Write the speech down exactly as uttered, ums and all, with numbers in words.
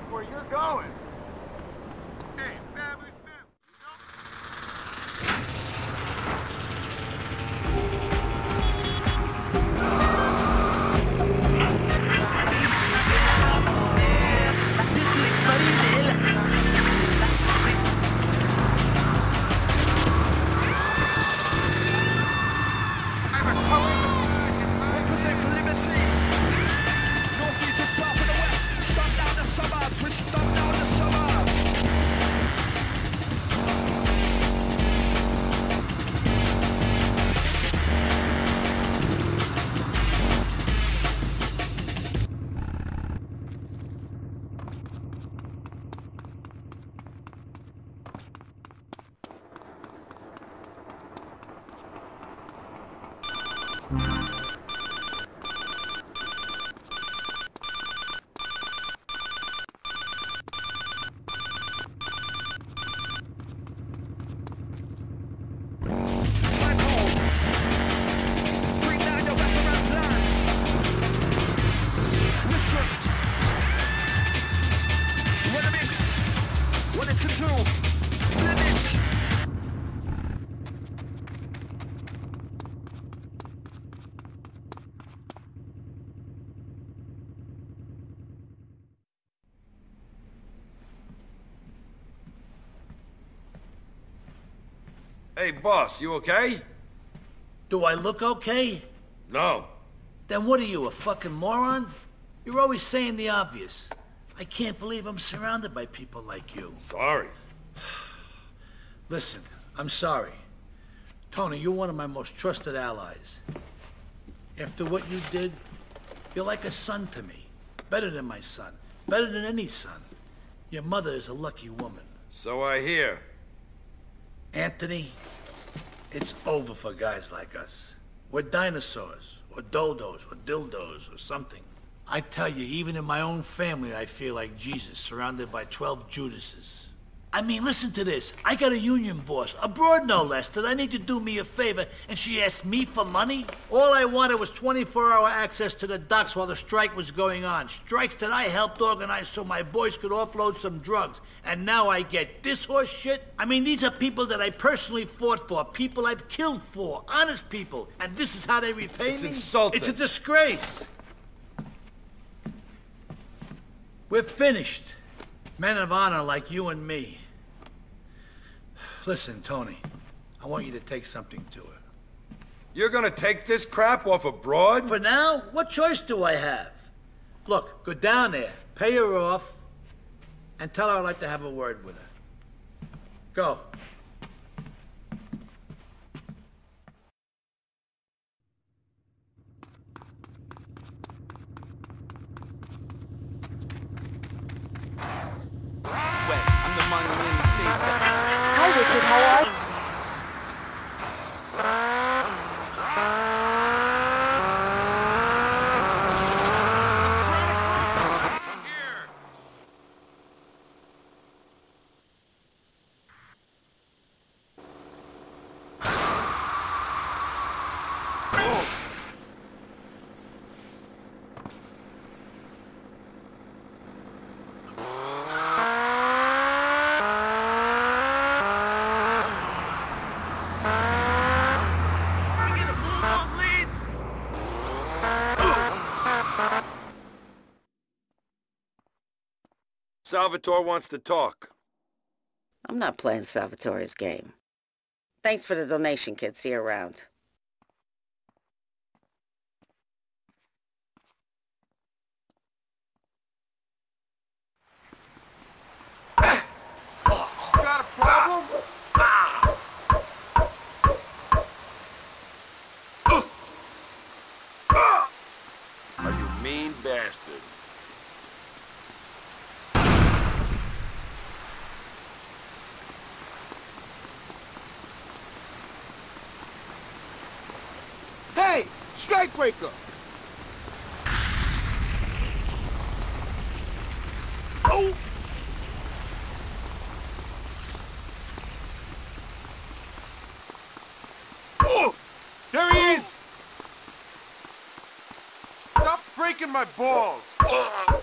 where you're going. Hey, family's Hey, boss, you okay? Do I look okay? No. Then what are you, a fucking moron? You're always saying the obvious. I can't believe I'm surrounded by people like you. Sorry. Listen, I'm sorry. Tony, you're one of my most trusted allies. After what you did, you're like a son to me. Better than my son. Better than any son. Your mother is a lucky woman. So I hear. Anthony, it's over for guys like us. We're dinosaurs, or dodos, or dildos, or something. I tell you, even in my own family, I feel like Jesus, surrounded by twelve Judases. I mean, listen to this. I got a union boss, abroad no less, that I need to do me a favor, and she asked me for money? All I wanted was twenty-four hour access to the docks while the strike was going on. Strikes that I helped organize so my boys could offload some drugs. And now I get this horse shit? I mean, these are people that I personally fought for, people I've killed for, honest people. And this is how they repay It's me? insulting. It's a disgrace. We're finished. Men of honor like you and me. Listen, Tony, I want you to take something to her. You're gonna take this crap off a broad? For now, what choice do I have? Look, go down there, pay her off, and tell her I'd like to have a word with her. Go. I'm the money in the city. Hi, Richard. How are you? Salvatore wants to talk. I'm not playing Salvatore's game. Thanks for the donation, kid. See you around. got a problem? Are you mean bastard? Hey, strikebreaker! Oh! Oh! There he is! Stop breaking my balls!